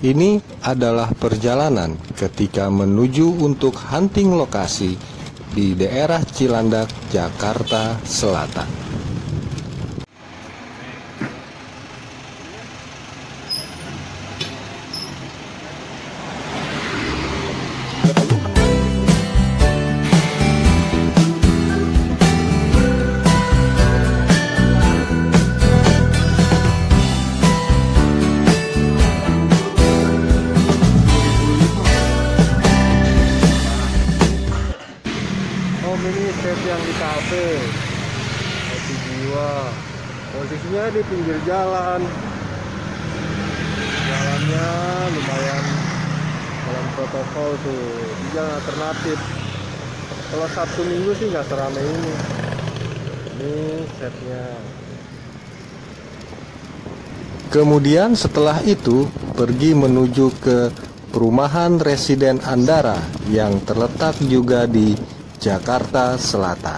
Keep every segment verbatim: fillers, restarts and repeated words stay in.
Ini adalah perjalanan ketika menuju untuk hunting lokasi di daerah Cilandak, Jakarta Selatan. Ini set yang di kafe Kopi Jiwa, posisinya di pinggir jalan. Jalannya lumayan dalam protokol tuh, di jalan alternatif. Kalau Sabtu Minggu sih nggak seramai ini. Ini setnya. Kemudian setelah itu pergi menuju ke perumahan residen Andara yang terletak juga di Jakarta Selatan.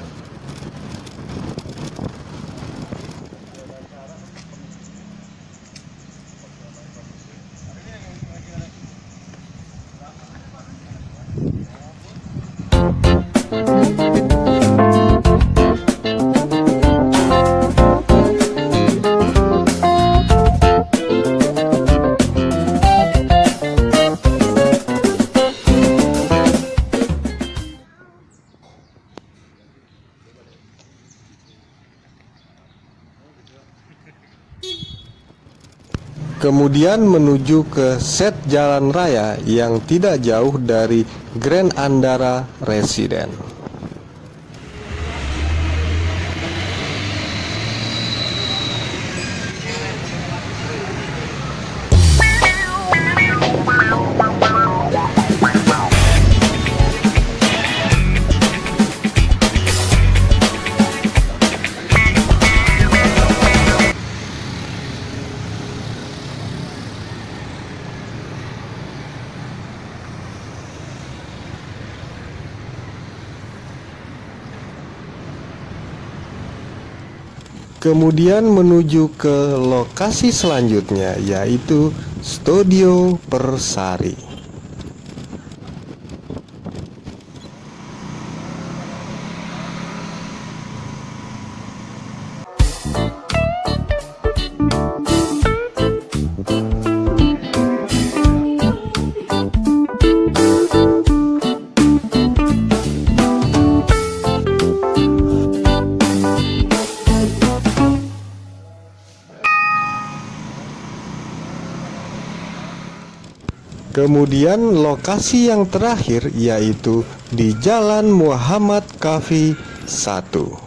Kemudian menuju ke set jalan raya yang tidak jauh dari Grand Andara Residen. Kemudian menuju ke lokasi selanjutnya, yaitu Studio Persari. Kemudian lokasi yang terakhir yaitu di Jalan Muhammad Kafi satu.